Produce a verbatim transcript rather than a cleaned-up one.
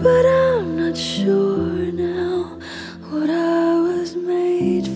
but I'm not sure now what I was made